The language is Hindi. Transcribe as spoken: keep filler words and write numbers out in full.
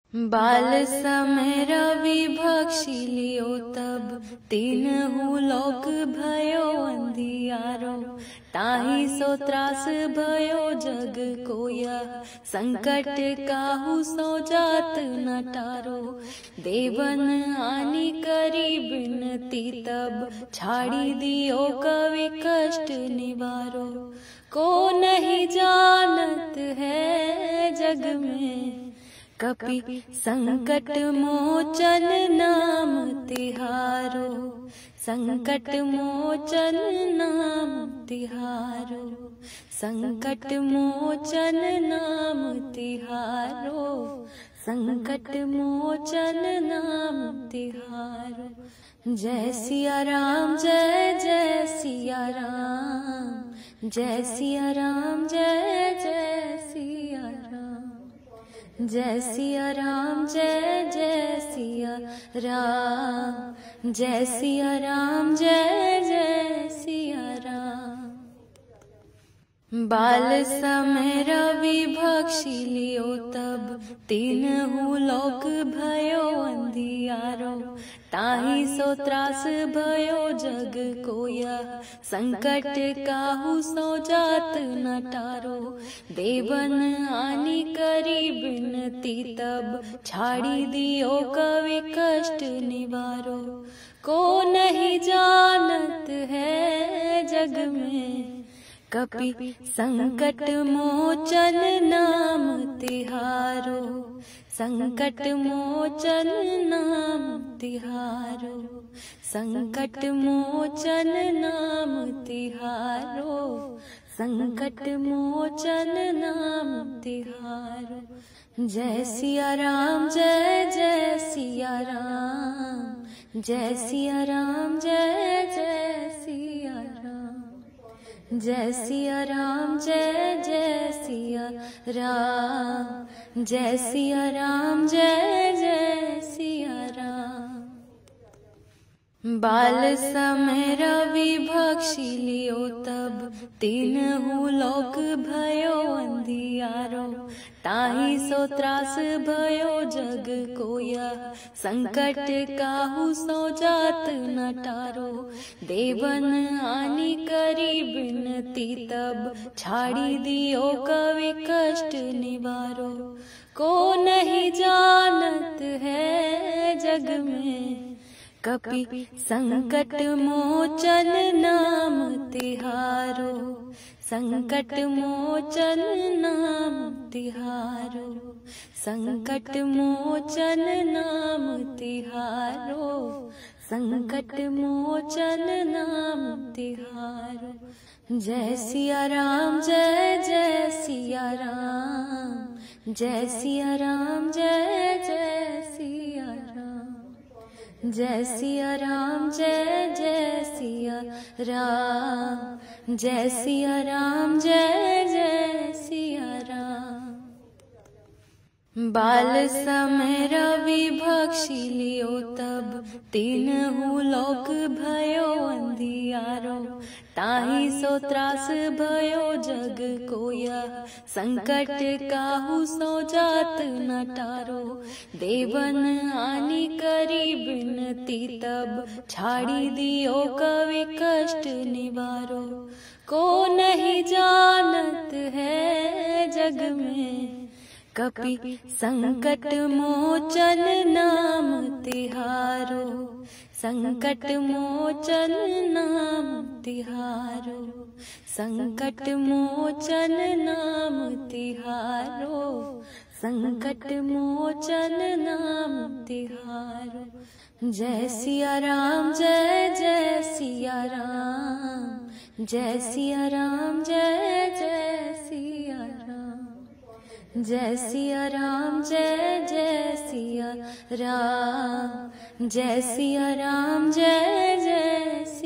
बाल समय रवि भक्षी लियो तब तीनहु लोक भयो अंधियारो। ताहि सो त्रास भयो जग कोया, संकट काहू सो जात न टारो। देवन आनी करी बिनती तब, छाड़ी दियो कवि कष्ट निवारो। को नहीं जानत है जग में, कपि संकट मोचन नाम तिहारो। संकट मोचन नाम तिहारो। संकट मोचन नाम तिहारो। संकट मोचन नाम तिहारो। जय सिया राम जय जय सिया राम। जय सिया राम जय जय सिया राम। जय सिया राम जय जय सिया राम। जय सिया राम जय जय सिया राम। बाल समय रवि भक्षी लियो तब, तीनहु लोक भयो अंधियारो। ताहि सो त्रास भयो जग कोया, संकट काहू सो जात न टारो। देवन आनी करी बिनती तब, छाड़ी दियो कवि कष्ट निवारो। को नहीं जानत है जग में, कपि संकट मोचन नाम तिहारो। संकट मोचन नाम तिहारो। संकट मोचन नाम तिहारो। संकट मोचन नाम तिहारो। जय सिया राम जय जय सिया राम। जय सिया राम जय जय सिया राम। जय सिया राम जय जय सिया राम। जय सिया राम जय जय सिया राम। बाल समय रवि भक्षी लियो तब, तीनहु लोक भयो अंधियारो। ताहि सो त्रास भयो जग कोया, संकट काहू सो जात न टारो। देवन आनी करी बिनती तब, छाड़ी दियो कवि कष्ट निवारो। को नहीं जानत है जग में, कपि संकट मोचन नाम तिहारो। संकट मोचन नाम तिहारो। संकट मोचन नाम तिहारो। संकट मोचन नाम तिहारो। जय सिया राम जय जय सिया राम। जय सिया राम जय जय सिया राम। जय सिया राम जय जय सिया राम। जय सिया राम जय जय सिया राम। बाल समय रवि भक्षी लियो तब, तीनहु लोक भयो अंधियारो। ताहि सो त्रास भयो जग कोया, संकट काहू सो जात न टारो। देवन आनी करी बिनती तब, छाड़ी दियो कवि कष्ट निवारो। को नहीं जानत है जग में, कपि संकट मोचन नाम तिहारो। संकट मोचन नाम तिहारो। संकट मोचन नाम तिहारो। संकट मोचन नाम तिहारो। जय सिया राम जय जय सिया राम। जय सिया राम जय जय सिया राम। जय सिया राम जय जय सिया राम। जय सिया राम जय जय